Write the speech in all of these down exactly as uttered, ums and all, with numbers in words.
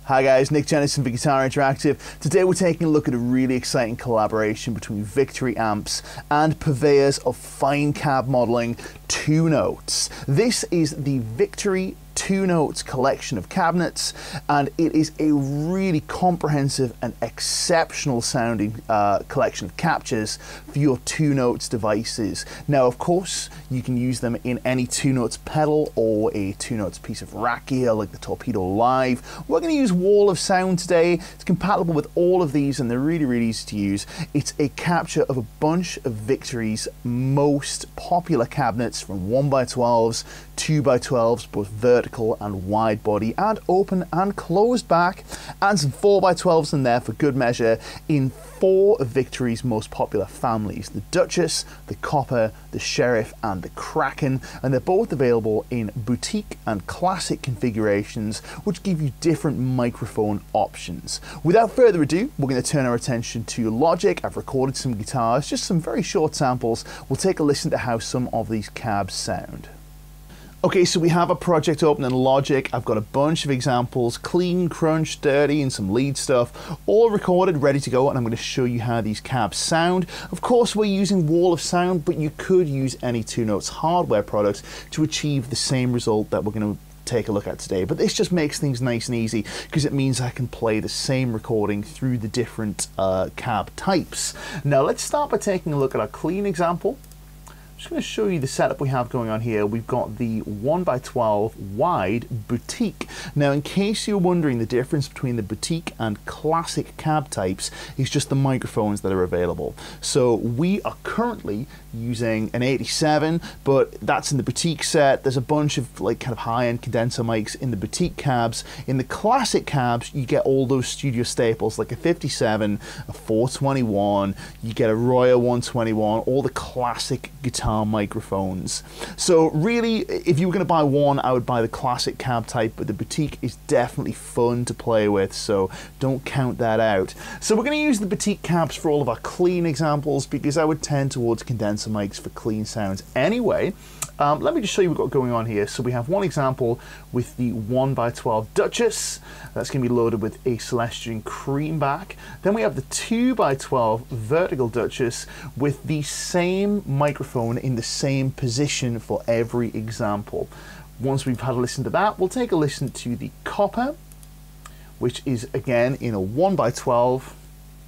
Hi guys, Nick Jennison for Guitar Interactive. Today we're taking a look at a really exciting collaboration between Victory amps and purveyors of fine cab modeling, Two Notes. This is the Victory Two Notes collection of cabinets, and it is a really comprehensive and exceptional sounding uh, collection of captures for your Two Notes devices. Now, of course, you can use them in any Two Notes pedal or a Two Notes piece of rack gear like the Torpedo Live. We're going to use Wall of Sound today. It's compatible with all of these and they're really, really easy to use. It's a capture of a bunch of Victory's most popular cabinets, from one by twelves, two by twelves, both vertical and wide body, and open and closed back, and some four by twelves in there for good measure, in four of Victory's most popular families: the Duchess, the Copper, the Sheriff, and the Kraken. And they're both available in boutique and classic configurations, which give you different microphone options. Without further ado, we're going to turn our attention to Logic. I've recorded some guitars, just some very short samples. We'll take a listen to how some of these cabs sound. Okay, so we have a project open in Logic. I've got a bunch of examples, clean, crunch, dirty, and some lead stuff, all recorded, ready to go, and I'm going to show you how these cabs sound. Of course, we're using Wall of Sound, but you could use any Two Notes hardware products to achieve the same result that we're going to take a look at today. But this just makes things nice and easy because it means I can play the same recording through the different uh, cab types. Now, let's start by taking a look at our clean example. I'm just going to show you the setup we have going on here. We've got the one by twelve wide boutique. Now, in case you're wondering, the difference between the boutique and classic cab types is just the microphones that are available. So we are currently using an eighty-seven, but that's in the boutique set. There's a bunch of like kind of high-end condenser mics in the boutique cabs. In the classic cabs, you get all those studio staples like a fifty-seven, a four twenty-one, you get a Royer one twenty-one, all the classic guitar microphones. So really, if you were going to buy one, I would buy the classic cab type, but the boutique is definitely fun to play with, so don't count that out. So we're going to use the boutique cabs for all of our clean examples because I would tend towards condenser mics for clean sounds anyway. Um, let me just show you what we've got going on here. So we have one example with the one by twelve Duchess. That's going to be loaded with a Celestion Creamback. Then we have the two by twelve vertical Duchess with the same microphone in the same position for every example. Once we've had a listen to that, we'll take a listen to the Copper, which is again in a one by twelve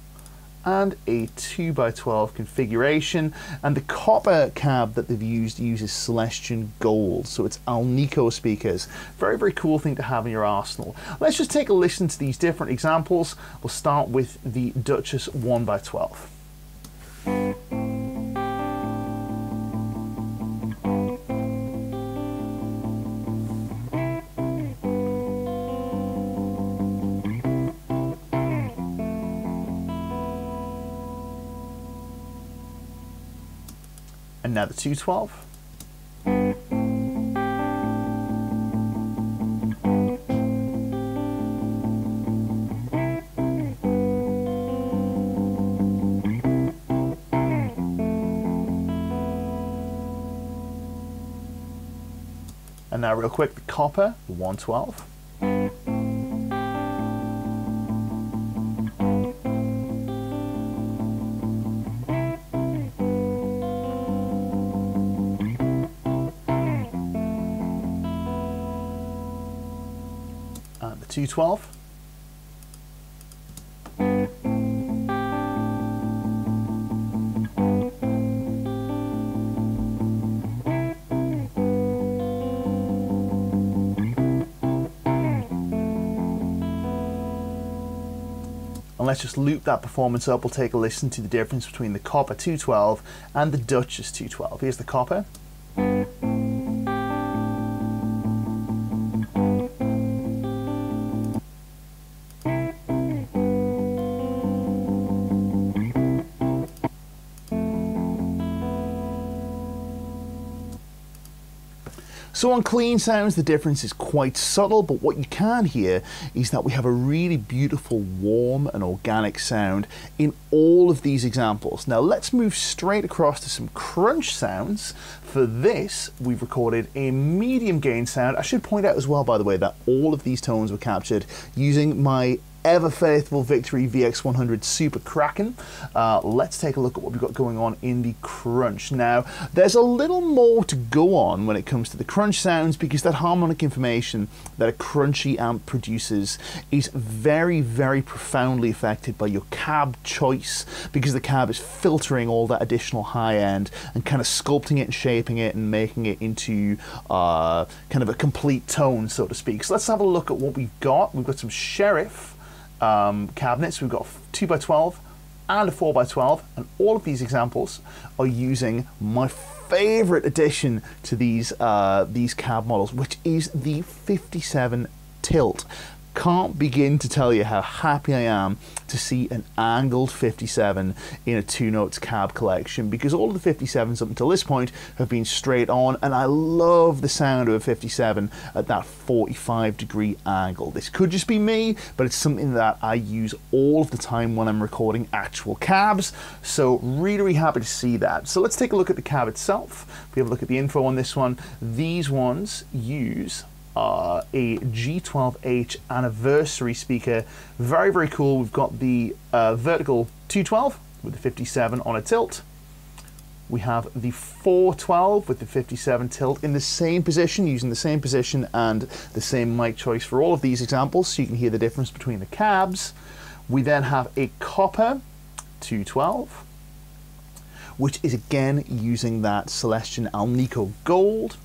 and a two by twelve configuration, and the Copper cab that they've used uses Celestion Gold, so it's Alnico speakers. Very, very cool thing to have in your arsenal. Let's just take a listen to these different examples. We'll start with the Duchess one by twelve. And now the two twelve. And now real quick, the Copper, the one twelve. And the two twelve. And let's just loop that performance up. We'll take a listen to the difference between the Copper two twelve and the Duchess two twelve. Here's the Copper. So on clean sounds, the difference is quite subtle, but what you can hear is that we have a really beautiful, warm and organic sound in all of these examples. Now let's move straight across to some crunch sounds. For this, we've recorded a medium gain sound. I should point out as well, by the way, that all of these tones were captured using my ever faithful Victory V X one hundred Super Kraken. Uh, let's take a look at what we've got going on in the crunch. Now, there's a little more to go on when it comes to the crunch sounds, because that harmonic information that a crunchy amp produces is very, very profoundly affected by your cab choice, because the cab is filtering all that additional high end and kind of sculpting it and shaping it and making it into uh, kind of a complete tone, so to speak. So let's have a look at what we've got. We've got some Sheriff Um, cabinets. We've got two by twelve and a four by twelve, and all of these examples are using my favorite addition to these uh, these cab models, which is the fifty-seven tilt. Can't begin to tell you how happy I am to see an angled fifty-seven in a two notes cab collection, because all of the fifty-sevens up until this point have been straight on, and I love the sound of a fifty-seven at that forty-five degree angle. This could just be me, but it's something that I use all of the time when I'm recording actual cabs, so really, really happy to see that. So let's take a look at the cab itself. If we have a look at the info on this one, these ones use Uh, a G twelve H anniversary speaker. Very, very cool. We've got the uh, vertical two twelve with the fifty-seven on a tilt. We have the four twelve with the fifty-seven tilt in the same position, using the same position and the same mic choice for all of these examples, so you can hear the difference between the cabs. We then have a copper two twelve, which is again using that Celestion Alnico Gold.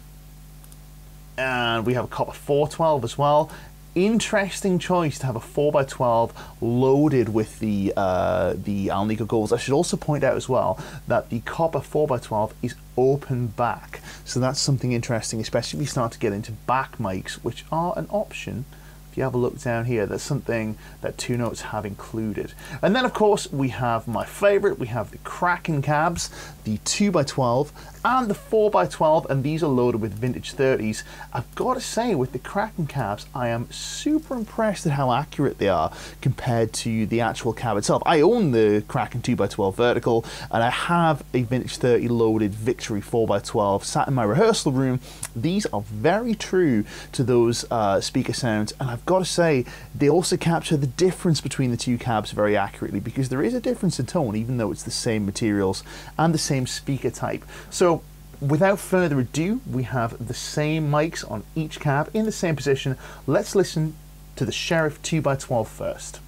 And we have a copper four twelve as well. Interesting choice to have a four by twelve loaded with the uh, the Alnico Golds. I should also point out as well that the copper four by twelve is open back, so that's something interesting, especially if you start to get into back mics, which are an option. If you have a look down here, there's something that two notes have included. And then of course we have my favorite, we have the Kraken cabs, the two by twelve and the four by twelve, and these are loaded with vintage thirties. I've got to say, with the Kraken cabs, I am super impressed at how accurate they are compared to the actual cab itself. I own the Kraken two by twelve vertical, and I have a vintage thirty loaded Victory four by twelve sat in my rehearsal room. These are very true to those uh, speaker sounds, and I've got to say, they also capture the difference between the two cabs very accurately, because there is a difference in tone, even though it's the same materials and the same speaker type. So without further ado, we have the same mics on each cab in the same position. Let's listen to the Sheriff two by twelve first.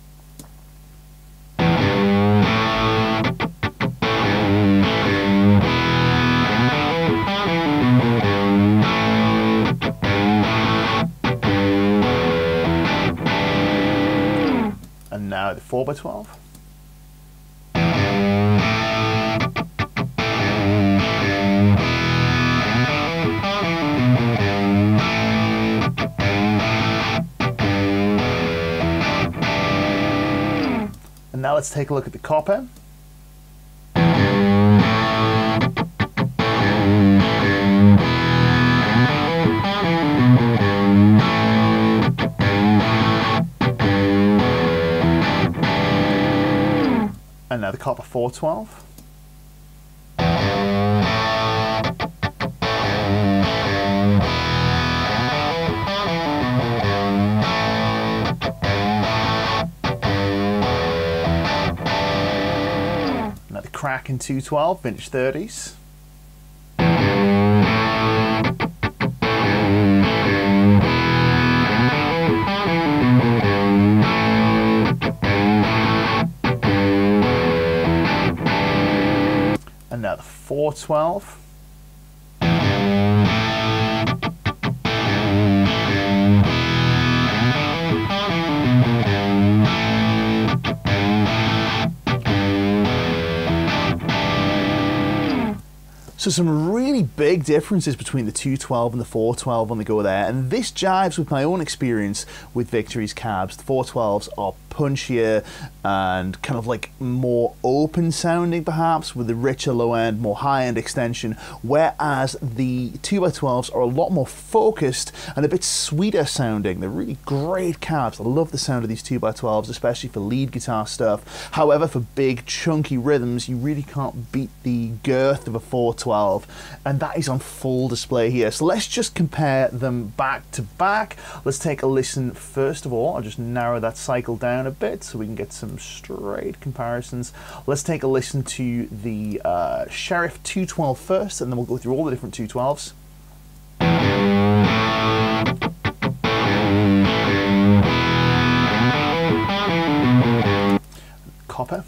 And now the four by twelve. And now let's take a look at the copper. And now the copper four twelve. Now the Kraken two twelve, vintage thirties. And now the four twelve. So some really big differences between the two twelve and the four twelve on the go there, and this jives with my own experience with Victory's cabs. The four twelves are punchier and kind of like more open sounding perhaps, with the richer low end, more high end extension, whereas the two by twelves are a lot more focused and a bit sweeter sounding. They're really great cabs. I love the sound of these two by twelves, especially for lead guitar stuff. However, for big chunky rhythms, you really can't beat the girth of a four twelve, and that is on full display here. So let's just compare them back to back. Let's take a listen first of all. I'll just narrow that cycle down a bit so we can get some straight comparisons. Let's take a listen to the uh, Sheriff two twelve first, and then we'll go through all the different two twelves. Copper.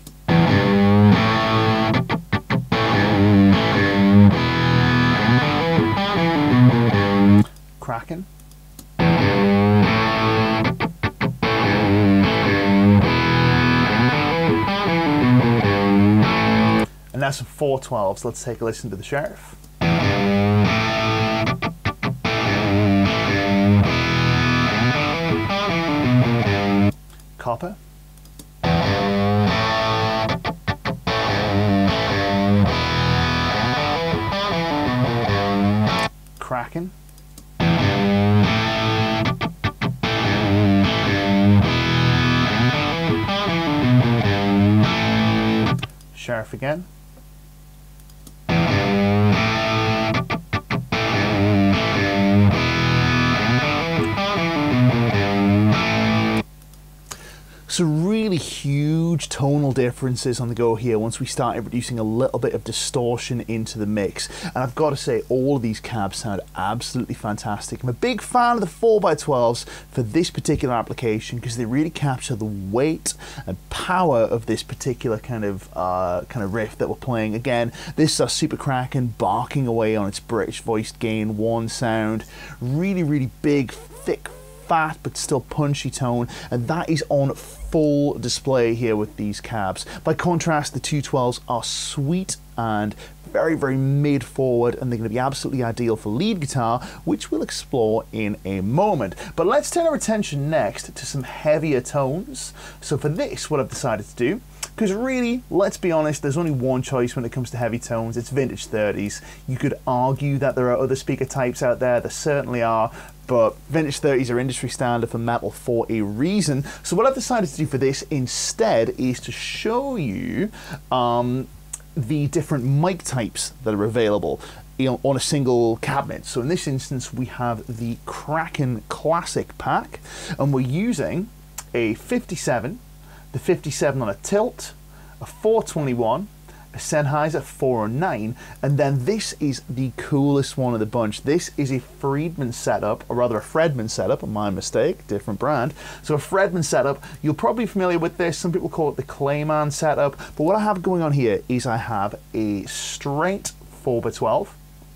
Kraken. And now some four twelves. Let's take a listen to the Sheriff. Copper. Kraken. Sheriff again. So really huge tonal differences on the go here once we start introducing a little bit of distortion into the mix. And I've got to say, all of these cabs sound absolutely fantastic. I'm a big fan of the four by twelves for this particular application because they really capture the weight and power of this particular kind of uh, kind of riff that we're playing. Again, this is our Super Kraken barking away on its British voiced gain one sound. Really, really big, thick, fat but still punchy tone, and that is on full display here with these cabs. By contrast, the two twelves are sweet and very, very mid forward, and they're going to be absolutely ideal for lead guitar, which we'll explore in a moment. But let's turn our attention next to some heavier tones. So for this, what I've decided to do, because really, let's be honest, there's only one choice when it comes to heavy tones. It's vintage thirties. You could argue that there are other speaker types out there. There certainly are. But vintage thirties are industry standard for metal for a reason. So what I've decided to do for this instead is to show you um, the different mic types that are available, you know, on a single cabinet. So in this instance, we have the Kraken Classic pack, and we're using a fifty-seven, the fifty-seven on a tilt, a four twenty-one, a Sennheiser four oh nine, and then this is the coolest one of the bunch. This is a Friedman setup, or rather a Fredman setup, my mistake, different brand. So a Fredman setup, you're probably familiar with this. Some people call it the Clayman setup, but what I have going on here is I have a straight four by twelve,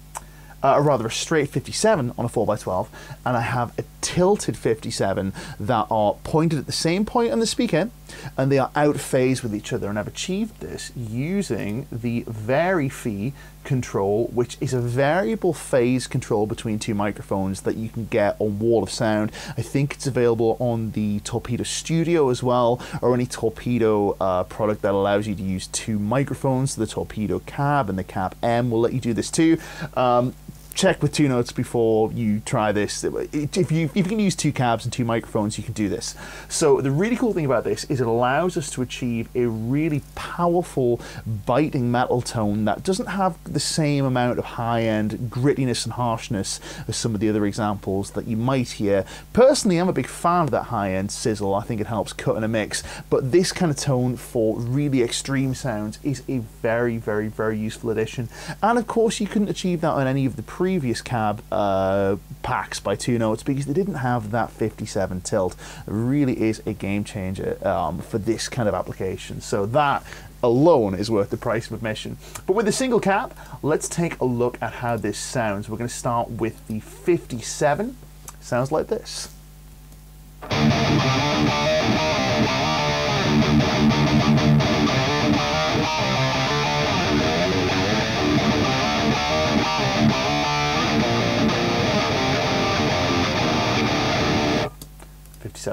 Uh, or rather a straight fifty-seven on a four by twelve, and I have a tilted fifty-seven that are pointed at the same point on the speaker, and they are out of phase with each other. And I've achieved this using the VariFi control, which is a variable phase control between two microphones that you can get on Wall of Sound. I think it's available on the Torpedo Studio as well, or any Torpedo uh, product that allows you to use two microphones. The Torpedo Cab and the Cab M will let you do this too. Um, check with two notes before you try this. If you, if you can use two cabs and two microphones, you can do this. So the really cool thing about this is it allows us to achieve a really powerful biting metal tone that doesn't have the same amount of high-end grittiness and harshness as some of the other examples that you might hear. Personally, I'm a big fan of that high-end sizzle. I think it helps cut in a mix, but this kind of tone for really extreme sounds is a very, very, very useful addition. And of course, you couldn't achieve that on any of the previous cab uh, packs by two notes because they didn't have that fifty-seven tilt. It really is a game changer um, for this kind of application. So that alone is worth the price of admission. But with a single cab, let's take a look at how this sounds. We're going to start with the fifty-seven. Sounds like this.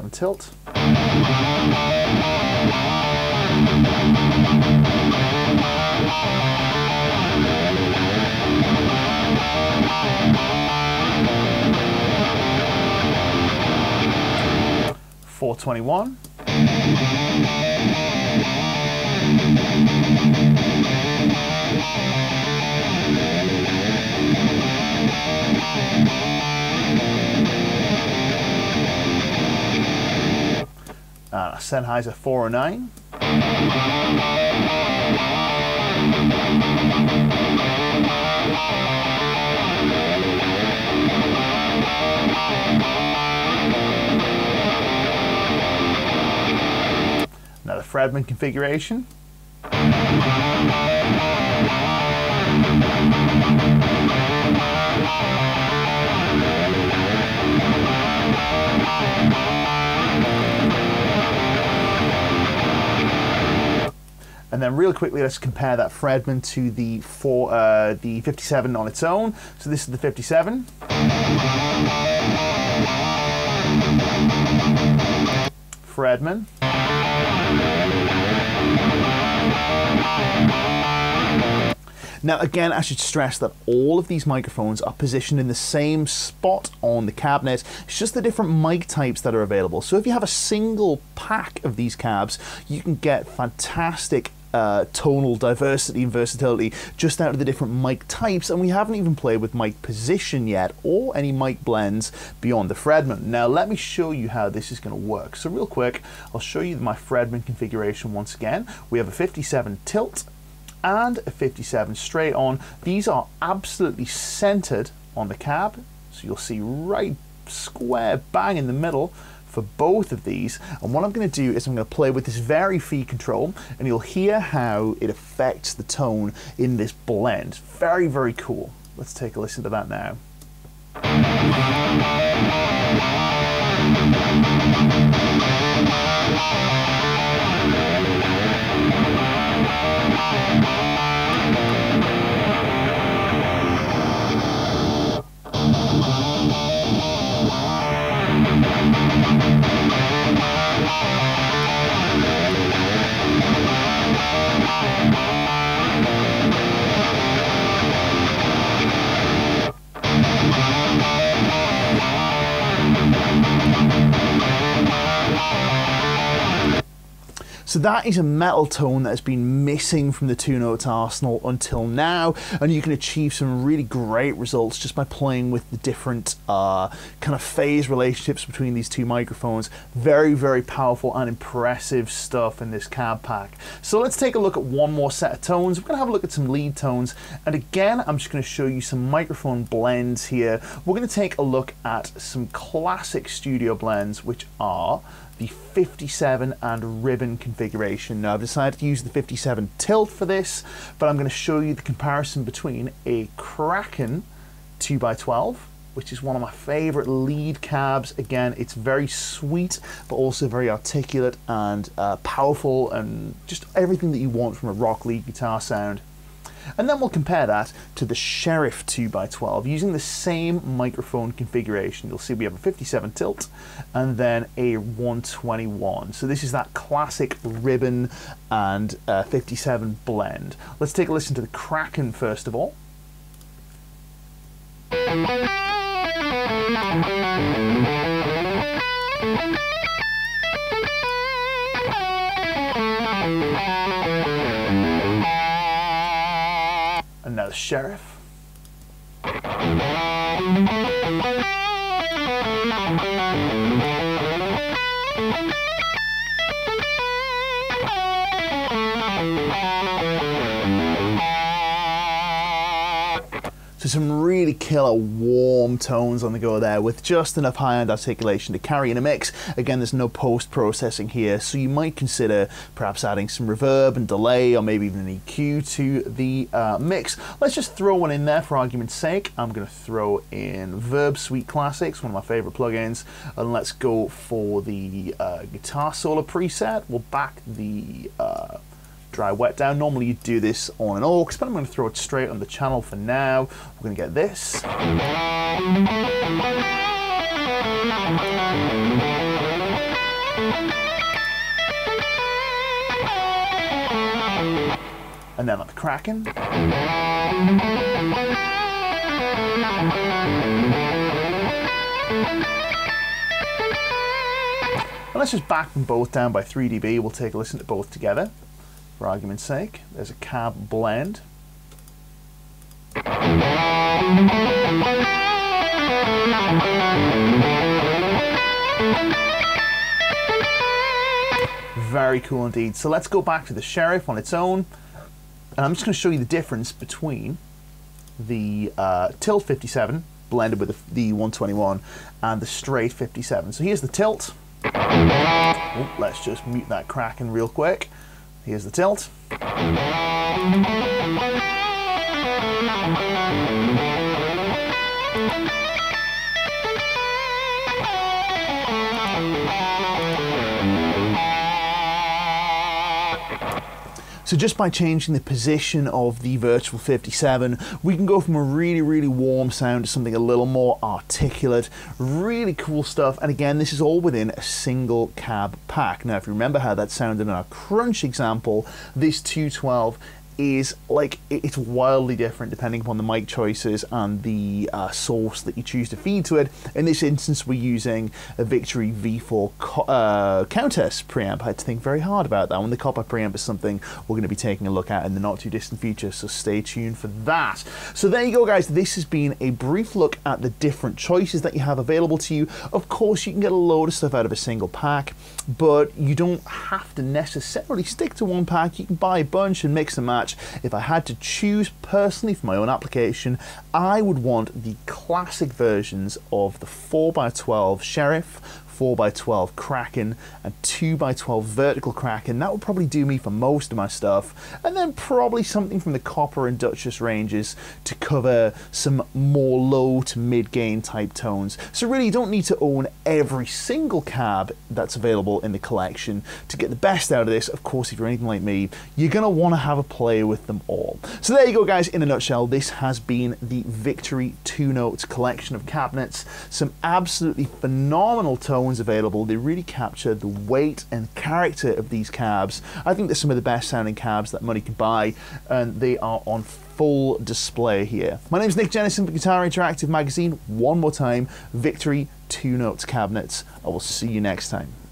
fifty-seven tilt. four twenty-one. Uh, Sennheiser four oh nine. Another Fredman configuration. And then real quickly, let's compare that Fredman to the four, uh, the fifty-seven on its own. So this is the fifty-seven. Fredman. Now again, I should stress that all of these microphones are positioned in the same spot on the cabinet. It's just the different mic types that are available. So if you have a single pack of these cabs, you can get fantastic Uh, tonal diversity and versatility just out of the different mic types, and we haven't even played with mic position yet or any mic blends beyond the Fredman. Now let me show you how this is going to work. So real quick, I'll show you my Fredman configuration once again. We have a fifty-seven tilt and a fifty-seven straight on. These are absolutely centered on the cab, so you'll see right square bang in the middle for both of these. And what I'm going to do is I'm going to play with this vary feed control, and you'll hear how it affects the tone in this blend. Very, very cool. Let's take a listen to that now. So that is a metal tone that has been missing from the Two Notes arsenal until now, and you can achieve some really great results just by playing with the different uh, kind of phase relationships between these two microphones. Very, very powerful and impressive stuff in this cab pack. So let's take a look at one more set of tones. We're going to have a look at some lead tones, and again I'm just going to show you some microphone blends here. We're going to take a look at some classic studio blends, which are the fifty-seven and ribbon configuration. Now I've decided to use the fifty-seven tilt for this, but I'm going to show you the comparison between a Kraken two by twelve, which is one of my favorite lead cabs. Again, it's very sweet, but also very articulate and uh, powerful, and just everything that you want from a rock lead guitar sound. And then we'll compare that to the Sheriff two by twelve using the same microphone configuration. You'll see we have a fifty-seven tilt and then a one twenty-one. So this is that classic ribbon and uh, fifty-seven blend. Let's take a listen to the Kraken first of all. And now the Sheriff. So some really killer warm tones on the go there with just enough high-end articulation to carry in a mix. Again, there's no post-processing here, so you might consider perhaps adding some reverb and delay, or maybe even an E Q to the uh, mix. Let's just throw one in there for argument's sake. I'm going to throw in Verb Suite Classics, one of my favorite plugins, and let's go for the uh, guitar solo preset. We'll back the uh, dry wet down. Normally you do this on an aux, but I'm going to throw it straight on the channel for now. We're going to get this. And then on the Kraken. And let's just back them both down by three D B. We'll take a listen to both together, for argument's sake. There's a cab blend. Very cool indeed. So let's go back to the Sheriff on its own. And I'm just going to show you the difference between the uh, tilt fifty-seven blended with the, the one twenty-one and the straight fifty-seven. So here's the tilt. Oh, let's just mute that Kraken real quick. Here's the tilt. So just by changing the position of the Virtual fifty-seven, we can go from a really, really warm sound to something a little more articulate. Really cool stuff. And again, this is all within a single cab pack. Now, if you remember how that sounded in our Crunch example, this two twelve is like, it's wildly different depending upon the mic choices and the uh, source that you choose to feed to it. In this instance, we're using a Victory V four uh, Countess preamp. I had to think very hard about that one. The copper preamp is something we're going to be taking a look at in the not too distant future, so stay tuned for that. So there you go, guys. This has been a brief look at the different choices that you have available to you. Of course, you can get a load of stuff out of a single pack, but you don't have to necessarily stick to one pack. You can buy a bunch and mix and match. If I had to choose personally for my own application, I would want the classic versions of the four by twelve Sheriff, four by twelve Kraken, and two by twelve vertical Kraken. That would probably do me for most of my stuff. And then probably something from the Copper and Duchess ranges to cover some more low to mid gain type tones. So really, you don't need to own every single cab that's available in the collection to get the best out of this. Of course, if you're anything like me, you're gonna want to have a play with them all. So there you go, guys. In a nutshell, this has been the Victory Two Notes collection of cabinets. Some absolutely phenomenal tones available. They really capture the weight and character of these cabs. I think they're some of the best sounding cabs that money can buy, and they are on full display here. My name is Nick Jennison for Guitar Interactive Magazine. One more time, Victory Two Notes cabinets. I will see you next time.